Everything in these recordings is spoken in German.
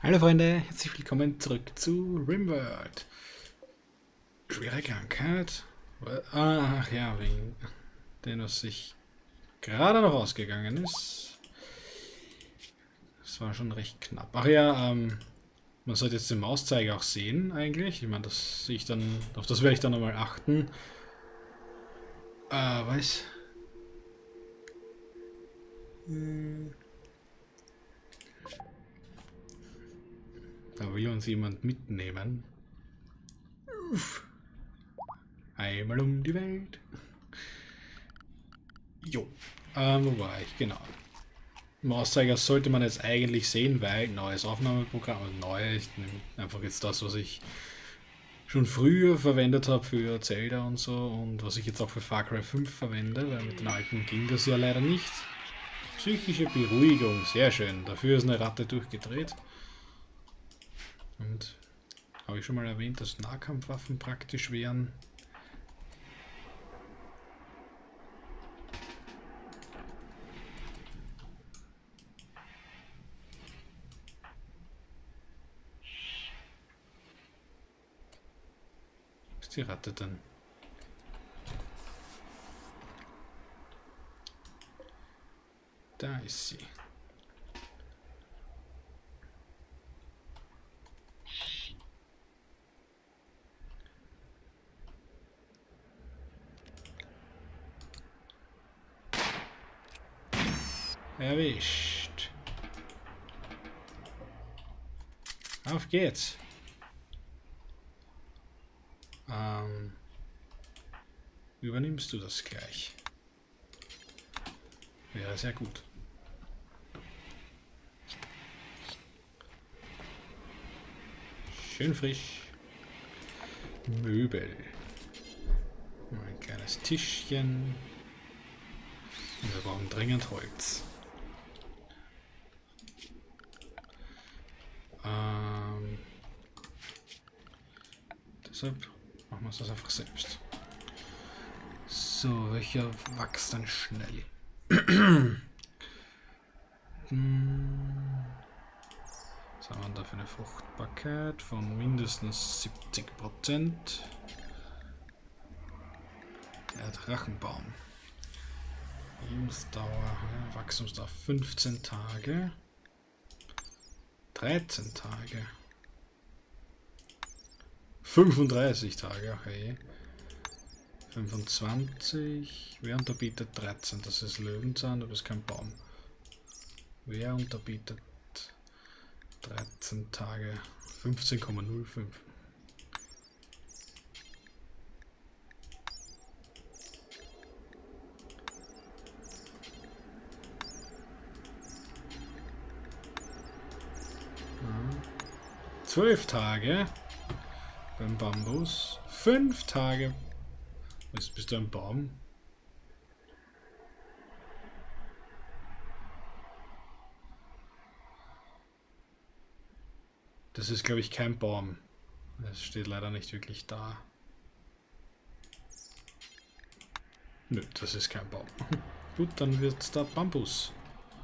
Hallo Freunde, herzlich willkommen zurück zu RimWorld. Schwere Krankheit? Ach ja, wegen dem, was sich gerade noch ausgegangen ist. Das war schon recht knapp. Ach ja, man sollte jetzt den Mauszeiger auch sehen eigentlich. Ich meine, das sehe ich dann, auf das werde ich dann nochmal achten. Was? Da will uns jemand mitnehmen. Uff. Einmal um die Welt. Jo. Wo war ich? Genau. Mauszeiger sollte man jetzt eigentlich sehen, weil neues Aufnahmeprogramm, also neu, ich nehme einfach jetzt das, was ich schon früher verwendet habe für Zelda und so und was ich jetzt auch für Far Cry 5 verwende, weil mit den alten ging das ja leider nicht. Psychische Beruhigung, sehr schön. Dafür ist eine Ratte durchgedreht. Und habe ich schon mal erwähnt, dass Nahkampfwaffen praktisch wären. Was ist die Ratte denn? Da ist sie. Erwischt. Auf geht's. Übernimmst du das gleich? Wäre sehr gut. Schön frisch. Möbel. Ein kleines Tischchen. Wir brauchen dringend Holz. Deshalb machen wir es das einfach selbst. So, welcher wächst dann schnell? Was haben wir da für eine Fruchtbarkeit von mindestens 70%? Der Drachenbaum. Lebensdauer, ja, Wachstumsdauer 15 Tage. 13 Tage. 35 Tage, okay. 25. Wer unterbietet 13? Das ist Löwenzahn, aber ist kein Baum. Wer unterbietet 13 Tage? 15,05. Ja. 12 Tage beim Bambus. 5 Tage. Bist du ein Baum? Das ist, glaube ich, kein Baum. Es steht leider nicht wirklich da. Nö, das ist kein Baum. Gut, dann wird es der Bambus.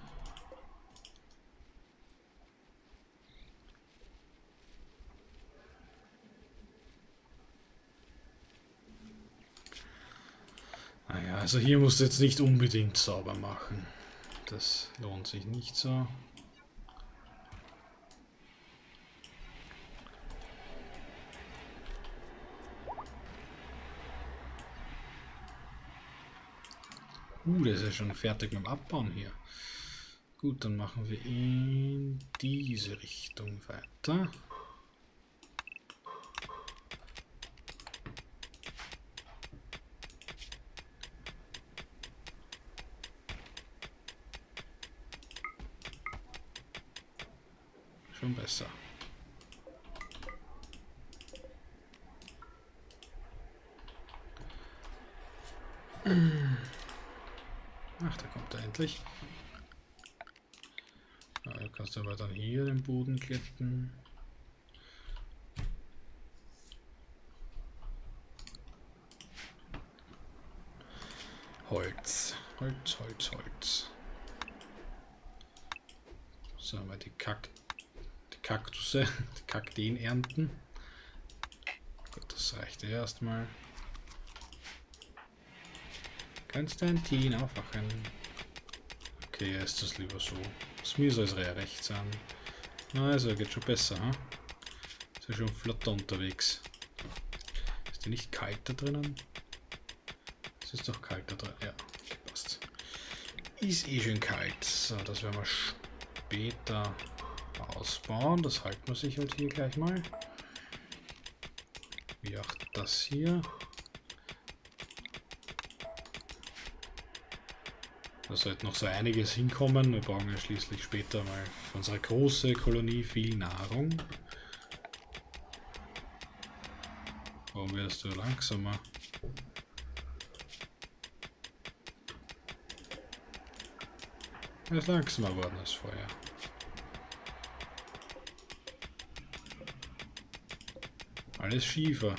Naja, also hier musst du jetzt nicht unbedingt sauber machen. Das lohnt sich nicht so. Der ist ja schon fertig mit dem Abbauen hier. Gut, dann machen wir in diese Richtung weiter. Schon besser. Ach, da kommt er endlich. Du kannst aber dann hier den Boden glätten. Holz. Holz, Holz, Holz. So, haben wir die Kaktusse, die Kakteen ernten. Gut, das reicht erstmal. Kannst dein Team aufwachen? Okay, er ist das lieber so. Das mir soll es rechts sein. Also, geht schon besser, hm? Ist ja schon flotter unterwegs. Ist die nicht kalt da drinnen? Es ist doch kalt da drin. Ja, okay, passt. Ist eh schön kalt. So, das werden wir später ausbauen. Das halten wir sich halt hier gleich mal. Wie auch das hier. Da sollte noch so einiges hinkommen. Wir brauchen ja schließlich später mal für unsere große Kolonie viel Nahrung. Warum wirst du langsamer? Er ist langsamer geworden als vorher. Alles schiefer.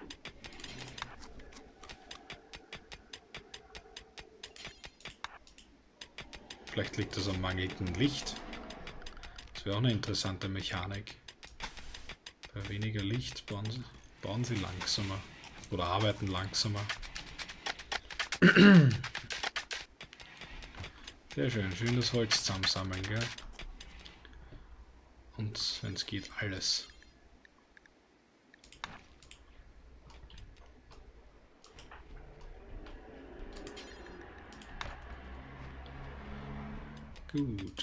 Vielleicht liegt das am mangelnden Licht. Das wäre auch eine interessante Mechanik. Bei weniger Licht bauen sie langsamer. Oder arbeiten langsamer. Sehr schön. Schön das Holz zusammensammeln, gell? Und wenn es geht, alles. Gut.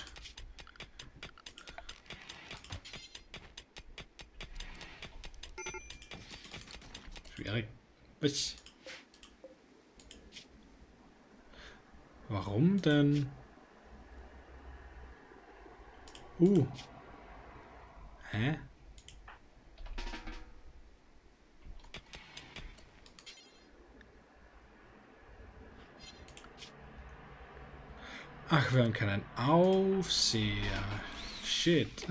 Schwierig. Was? Warum denn? Hä? Ach, wir haben keinen Aufseher. Shit.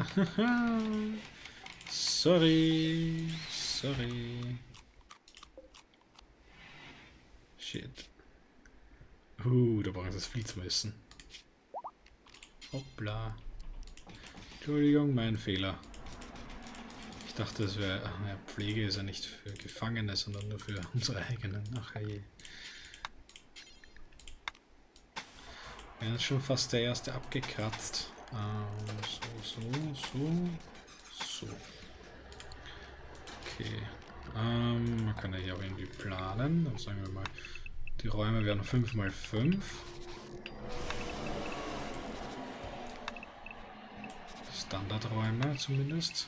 Sorry. Sorry. Shit. Da brauchen wir das viel zu essen. Hoppla. Entschuldigung, mein Fehler. Ich dachte, es wäre... Ja, Pflege ist ja nicht für Gefangene, sondern nur für unsere eigenen. Ach je. Ja, ist schon fast der erste abgekratzt. So. Okay. Man kann ja hier auch irgendwie planen. Dann sagen wir mal, die Räume werden 5×5. Standardräume zumindest.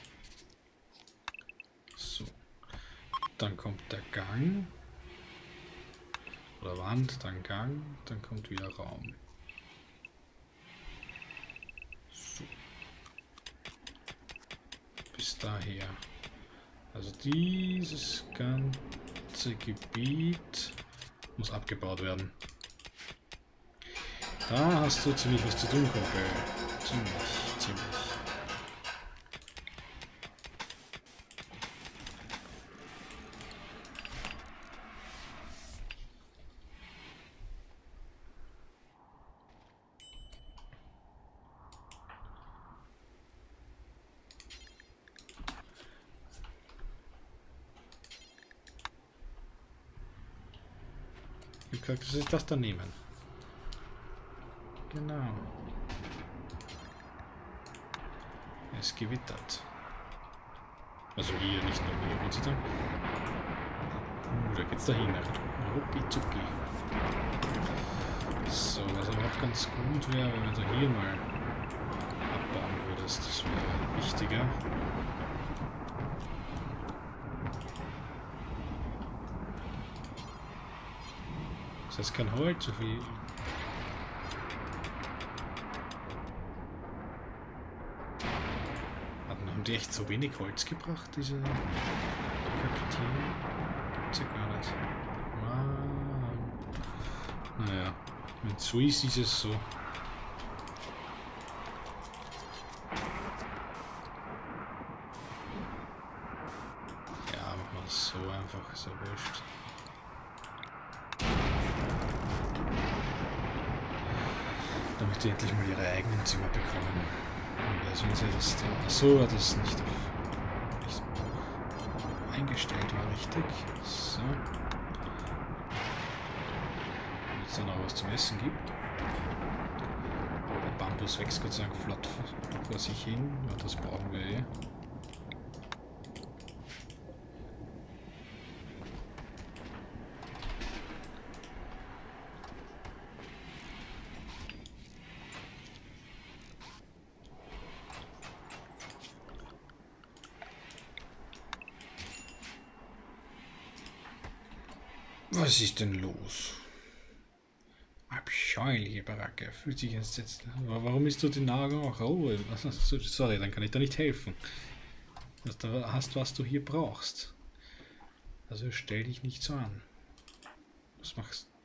So. Dann kommt der Gang. Oder Wand, dann Gang, dann kommt wieder Raum. So. Bis daher. Also dieses ganze Gebiet muss abgebaut werden. Da hast du ziemlich was zu tun, Kumpel. Ziemlich. Wie gesagt, was ist das da nehmen? Genau. Es gewittert. Also hier, nicht nur hier, Gott sei Dank. Da geht's dahin. Rucki zucki. So, was aber auch ganz gut wäre, wenn du hier mal abbauen würdest. Das wäre wichtiger. Das heißt kein Holz, so viel. Haben die echt so wenig Holz gebracht, diese Kakteen? Gibt's ja gar nicht. Naja, mit so ist es so. Ja, machen wir das so einfach, ist ja wurscht. Damit die endlich mal ihre eigenen Zimmer bekommen. Also wenn sie das Ding. Achso, das ist nicht eingestellt war, richtig. So. Wenn es dann auch was zum Essen gibt. Der Bambus wächst Gott sei Dank flott vor sich hin. Ja, das brauchen wir eh. Was ist denn los? Abscheuliche Baracke. Fühlt sich jetzt. Warum ist du die Nahrung auch roh? Sorry, dann kann ich da nicht helfen. Du hast, was du hier brauchst. Also stell dich nicht so an. Was machst du?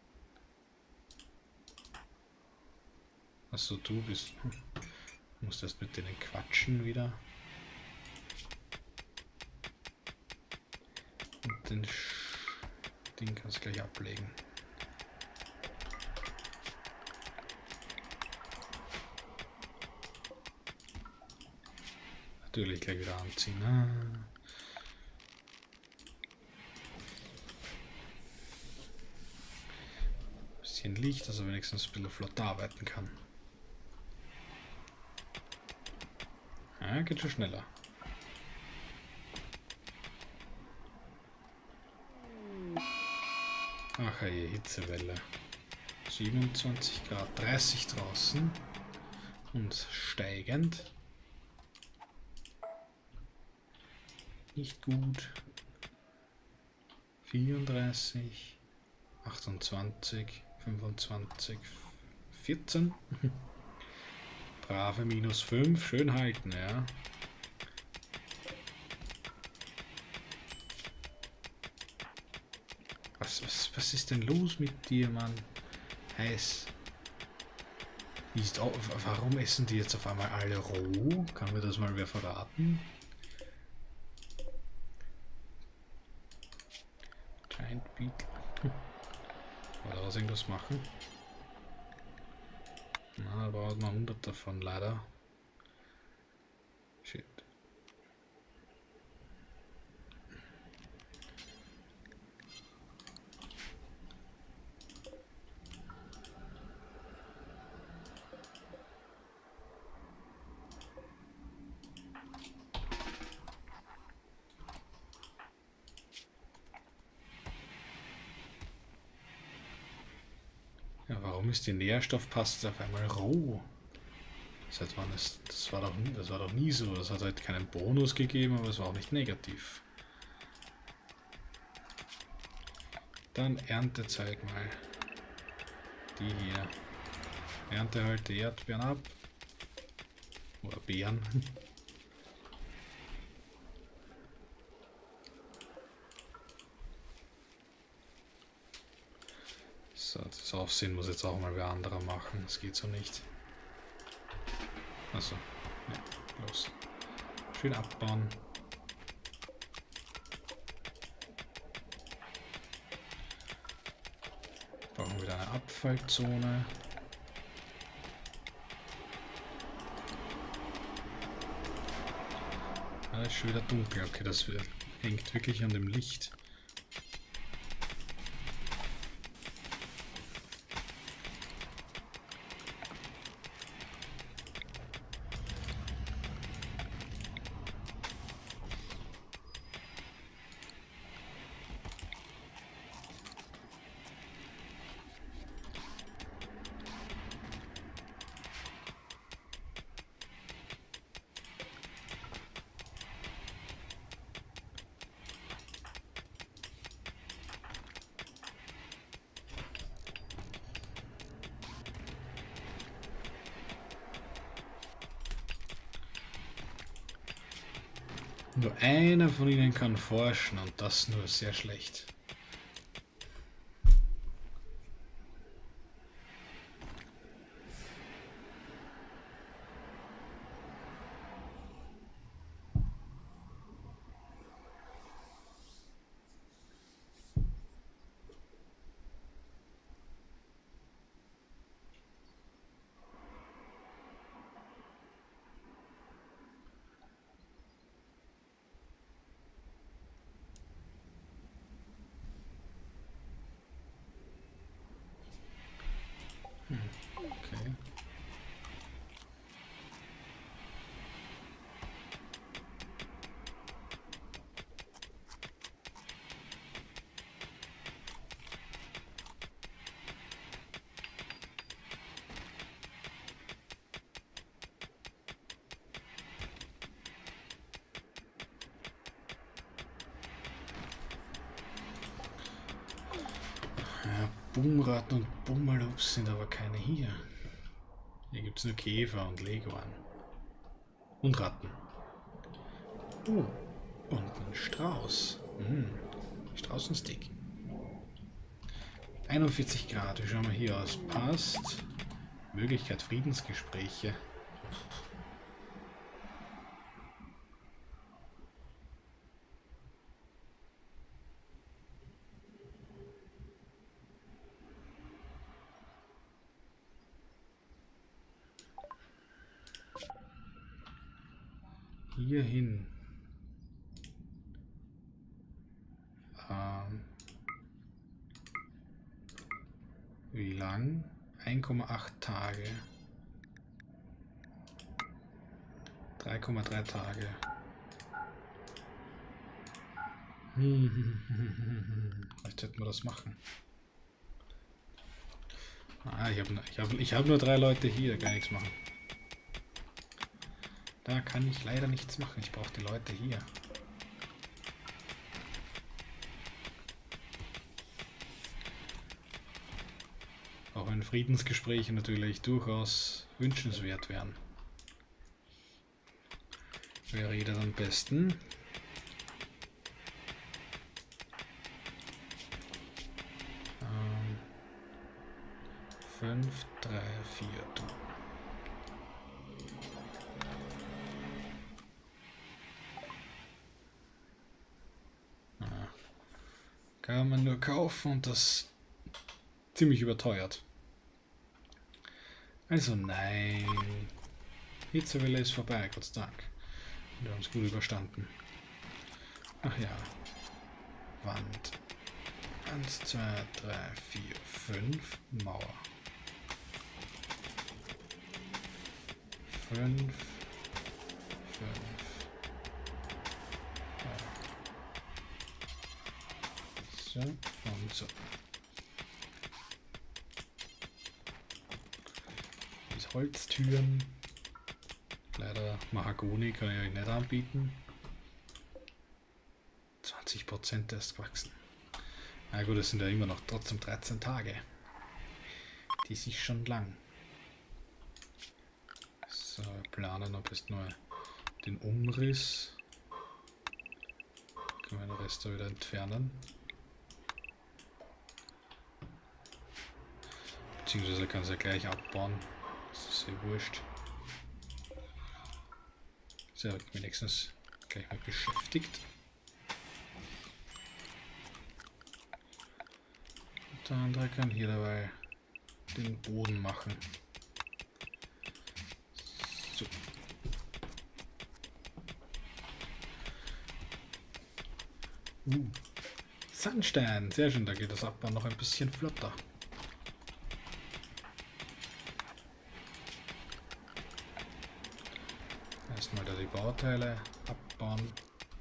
Achso, du bist. Du musst erst mit denen quatschen wieder. Und den Ding kannst du gleich ablegen. Natürlich gleich wieder anziehen. Bisschen Licht, dass er wenigstens ein bisschen flott arbeiten kann. Ja, geht schon schneller. Ach je, Hitzewelle. 27 Grad, 30 draußen und steigend. Nicht gut. 34, 28, 25, 14. Brave -5, schön halten, ja. Was ist denn los mit dir, Mann? Heiß. Warum essen die jetzt auf einmal alle roh? Kann mir das mal wer verraten? Giant Beetle. War da was irgendwas machen? Na, da braucht man 100 davon leider. Shit. Ja, warum ist die Nährstoffpaste auf einmal roh? Seit wann ist das war doch nie so. Das hat halt keinen Bonus gegeben, aber es war auch nicht negativ. Dann Erntezeit mal. Die hier. Ernte halt die Erdbeeren ab. Oder Beeren. So, das Aufsehen muss jetzt auch mal wer anderer machen. Das geht so nicht. Achso. Ja, los. Schön abbauen. Brauchen wieder eine Abfallzone. Ah, ist schon wieder dunkel. Okay, das hängt wirklich an dem Licht. Nur einer von ihnen kann forschen und das nur sehr schlecht. Bummratten und Bummelups sind aber keine hier. Hier gibt es nur Käfer und Leguan. Und Ratten. Und ein Strauß. Straußenstick. 41 Grad, wie schauen wir hier aus? Passt. Möglichkeit Friedensgespräche. Hier hin. Wie lang? 1,8 Tage. 3,3 Tage. Vielleicht hätten wir das machen. Ich hab nur 3 Leute hier, gar nichts machen. Da kann ich leider nichts machen. Ich brauche die Leute hier. Auch wenn Friedensgespräche natürlich durchaus wünschenswert wären. Wer redet am besten? Fünf, 3, 4, du. Kann man nur kaufen und das ziemlich überteuert. Also nein. Hitzewelle ist vorbei, Gott sei Dank. Wir haben es gut überstanden. Ach ja. Wand. 1, 2, 3, 4, 5. Mauer. 5. 5. So und so. Diese Holztüren. Leider Mahagoni kann ich euch nicht anbieten. 20% erst gewachsen. Na gut, es sind ja immer noch trotzdem 13 Tage. Die ist schon lang. So, wir planen am besten mal den Umriss. Können wir den Rest da wieder entfernen. Beziehungsweise kann es ja gleich abbauen. Das ist sehr wurscht. So, wenigstens gleich mal beschäftigt. Und der andere kann hier dabei den Boden machen. So. Sandstein, sehr schön, da geht das Abbauen noch ein bisschen flotter. Erstmal da die Bauteile abbauen.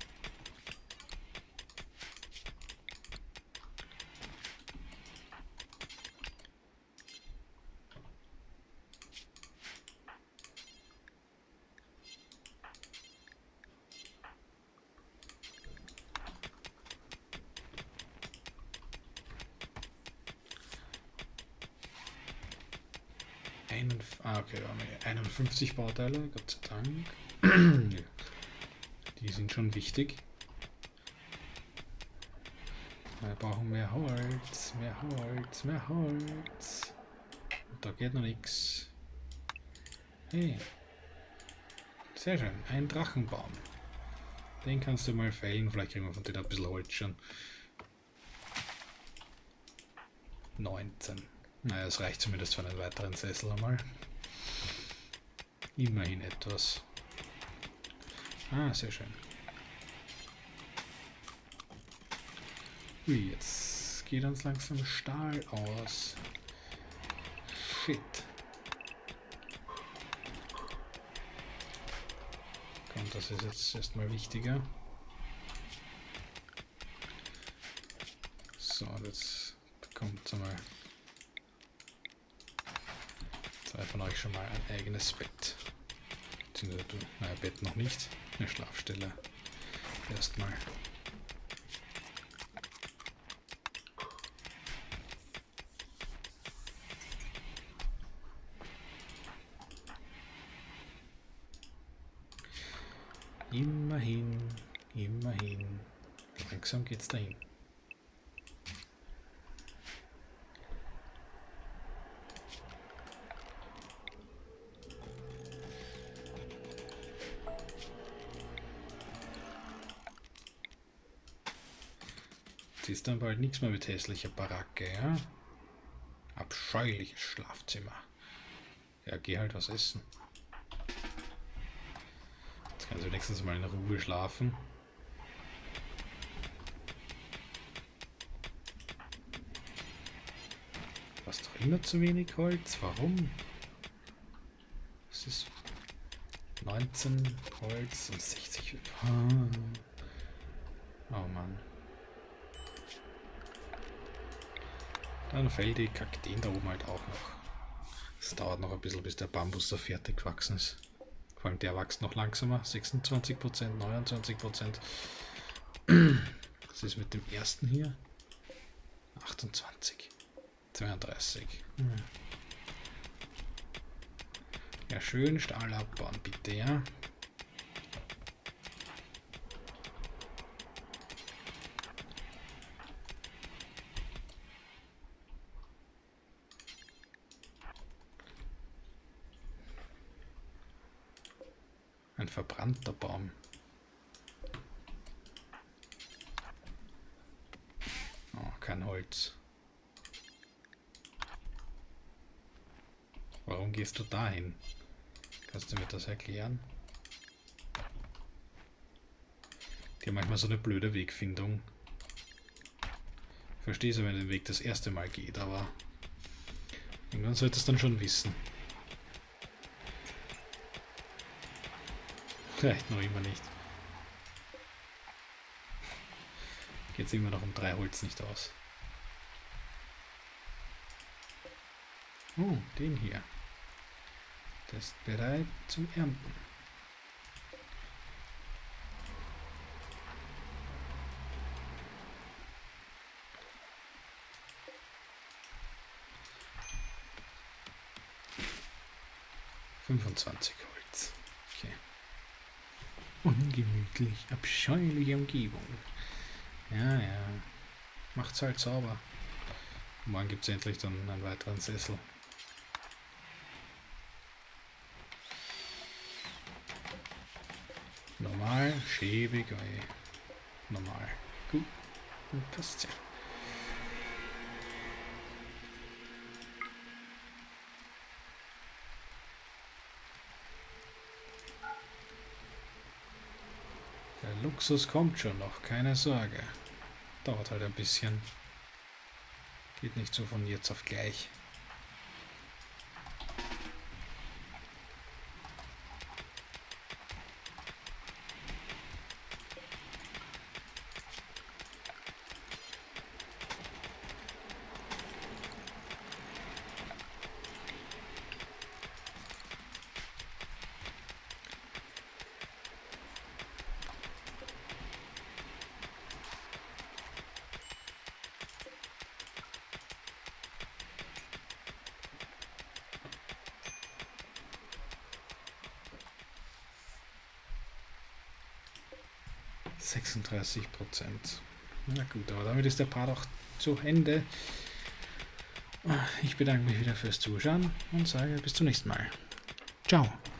Okay, wir haben hier 51 Bauteile, Gott sei Dank. Die sind schon wichtig. Wir brauchen mehr Holz, mehr Holz, mehr Holz. Und da geht noch nichts. Hey. Sehr schön, ein Drachenbaum. Den kannst du mal fällen, vielleicht kriegen wir von dir ein bisschen Holz schon. 19. Naja, das reicht zumindest für einen weiteren Sessel einmal. Immerhin etwas. Ah, sehr schön. Ui, jetzt geht uns langsam Stahl aus. Shit. Komm, das ist jetzt erstmal wichtiger. So, jetzt bekommt einmal zwei von euch schon mal ein eigenes Bett. Beziehungsweise du, naja, Bett noch nicht. Eine Schlafstelle. Erstmal. Immerhin, immerhin. Langsam geht's dahin. Jetzt ist dann bald nichts mehr mit hässlicher Baracke, ja? Abscheuliches Schlafzimmer. Ja, geh halt was essen. Jetzt kannst du wenigstens mal in Ruhe schlafen. Du hast doch immer zu wenig Holz. Warum? Es ist 19 Holz und 60. Oh Mann. Dann fällt die Kakteen da oben halt auch noch. Es dauert noch ein bisschen, bis der Bambus da fertig gewachsen ist. Vor allem der wächst noch langsamer. 26%, 29%. Was ist mit dem ersten hier? 28. 32. Ja, schön Stahl abbauen, bitte, ja. Ein verbrannter Baum. Oh, kein Holz. Warum gehst du dahin? Kannst du mir das erklären? Die haben manchmal so eine blöde Wegfindung. Ich verstehe so, wenn der Weg das erste Mal geht, aber irgendwann solltest du dann schon wissen. Vielleicht noch immer nicht. Geht es immer noch um 3 Holz nicht aus. Oh, den hier. Der ist bereit zum Ernten. $25 Holz. Okay. Ungemütlich, abscheuliche Umgebung. Ja, ja. Macht's halt sauber. Morgen gibt es endlich dann einen weiteren Sessel. Normal, schäbig, normal. Gut, passt ja. Der Luxus kommt schon noch, keine Sorge. Dauert halt ein bisschen. Geht nicht so von jetzt auf gleich. %36. Na gut, aber damit ist der Part auch zu Ende. Ich bedanke mich wieder fürs Zuschauen und sage bis zum nächsten Mal. Ciao.